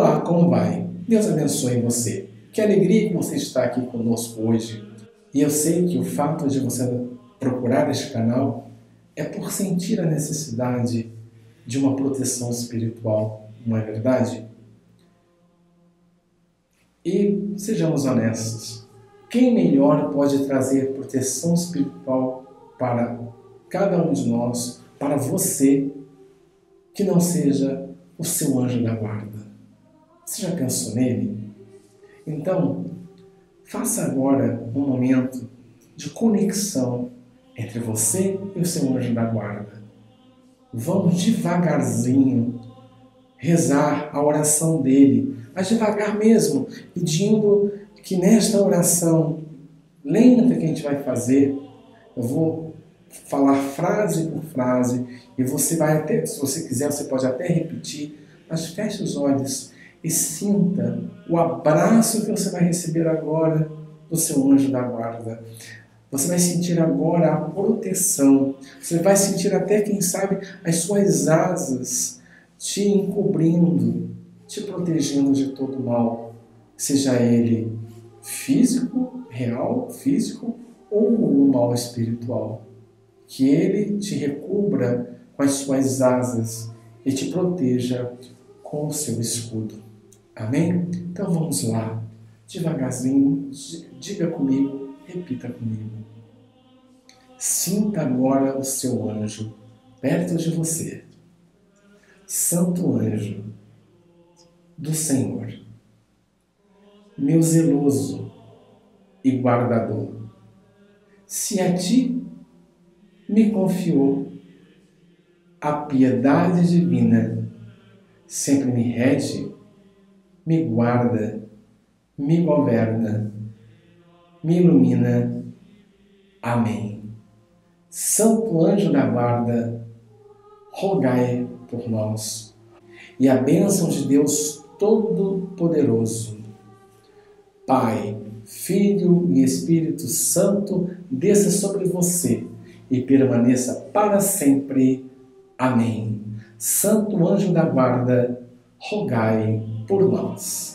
Olá, como vai? Deus abençoe você. Que alegria que você está aqui conosco hoje. E eu sei que o fato de você procurar este canal é por sentir a necessidade de uma proteção espiritual, não é verdade? E sejamos honestos, quem melhor pode trazer proteção espiritual para cada um de nós, para você, que não seja o seu anjo da guarda? Você já pensou nele? Então, faça agora um momento de conexão entre você e o seu anjo da guarda. Vamos devagarzinho rezar a oração dele, mas devagar mesmo, pedindo que nesta oração lenta que a gente vai fazer, eu vou falar frase por frase e você vai até, se você quiser, você pode até repetir, mas feche os olhos e sinta o abraço que você vai receber agora do seu anjo da guarda. Você vai sentir agora a proteção. Você vai sentir até, quem sabe, as suas asas te encobrindo, te protegendo de todo mal. Seja ele físico, real, físico, ou um mal espiritual. Que ele te recubra com as suas asas e te proteja com o seu escudo. Amém? Então vamos lá, devagarzinho, diga comigo, repita comigo. Sinta agora o seu anjo perto de você. Santo anjo do Senhor, meu zeloso e guardador, se a ti me confiou a piedade divina, sempre me rege, me guarda, me governa, me ilumina. Amém. Santo anjo da guarda, rogai por nós. E a bênção de Deus Todo-Poderoso, Pai, Filho e Espírito Santo, desça sobre você e permaneça para sempre. Amém. Santo anjo da guarda, rogai por nós.